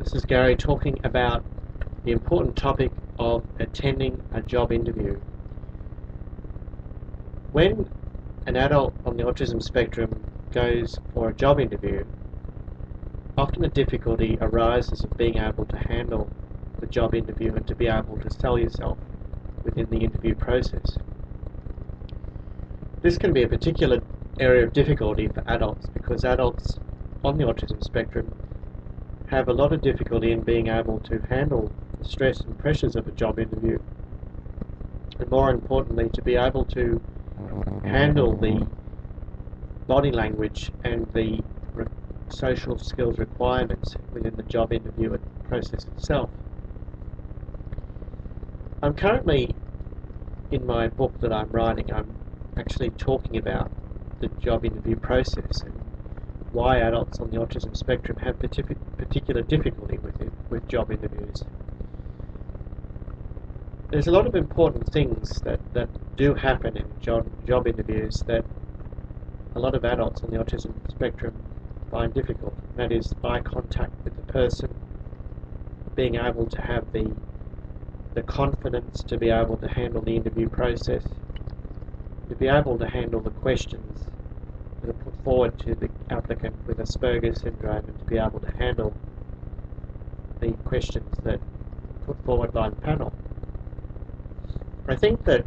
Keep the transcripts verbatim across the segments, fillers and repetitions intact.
This is Gary talking about the important topic of attending a job interview. When an adult on the autism spectrum goes for a job interview, often a difficulty arises of being able to handle the job interview and to be able to sell yourself within the interview process. This can be a particular area of difficulty for adults because adults on the autism spectrum have a lot of difficulty in being able to handle the stress and pressures of a job interview, and more importantly to be able to handle the body language and the re social skills requirements within the job interview process itself. I'm currently, in my book that I'm writing, I'm actually talking about the job interview process and why adults on the autism spectrum have particular difficulty with it, with job interviews. There's a lot of important things that, that do happen in job, job interviews that a lot of adults on the autism spectrum find difficult. That is eye contact with the person, being able to have the, the confidence to be able to handle the interview process, to be able to handle the questions that are put forward to the applicant with Asperger Syndrome, and to be able to handle the questions that are put forward by the panel. I think that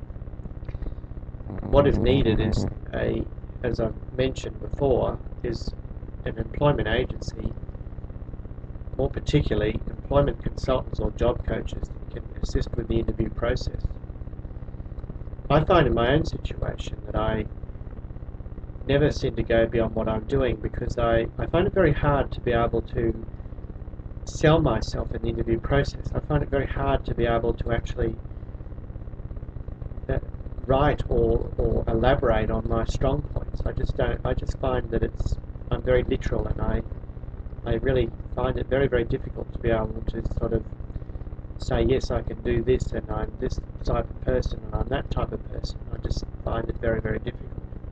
what is needed is a, as I've mentioned before, is an employment agency, more particularly employment consultants or job coaches that can assist with the interview process. I find in my own situation that I never seem to go beyond what I'm doing because I, I find it very hard to be able to sell myself in the interview process. I find it very hard to be able to actually uh, write or, or elaborate on my strong points. I just don't, I just find that it's, I'm very literal, and I, I really find it very, very difficult to be able to sort of say, yes, I can do this, and I'm this type of person, and I'm that type of person. I just find it very, very difficult.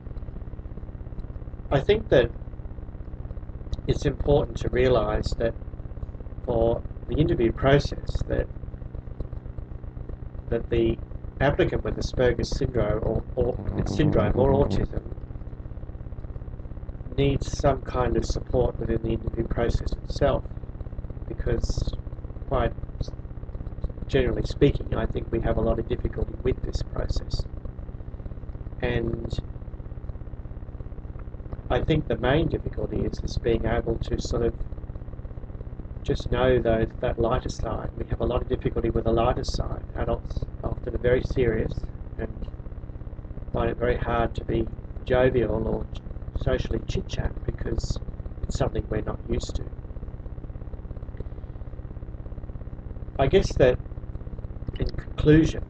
I think that it's important to realise that for the interview process that that the applicant with Asperger syndrome or, or syndrome or autism needs some kind of support within the interview process itself, because quite generally speaking, I think we have a lot of difficulty with this process. And I think the main difficulty is, is being able to sort of just know those, that lighter side. We have a lot of difficulty with the lighter side. Adults often are very serious and find it very hard to be jovial or socially chit-chat because it's something we're not used to. I guess that in conclusion,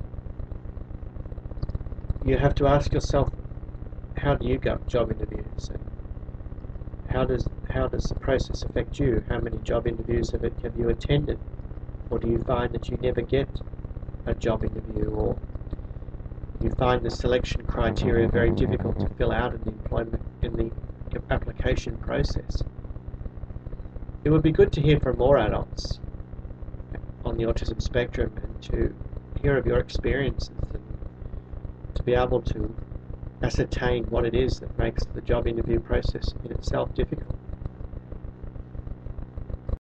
you have to ask yourself, how do you go job interviews, and how does how does the process affect you? How many job interviews have, it, have you attended, or do you find that you never get a job interview, or you find the selection criteria very difficult to fill out in the employment in the application process? It would be good to hear from more adults on the autism spectrum and to hear of your experiences and to be able to ascertain what it is that makes the job interview process in itself difficult.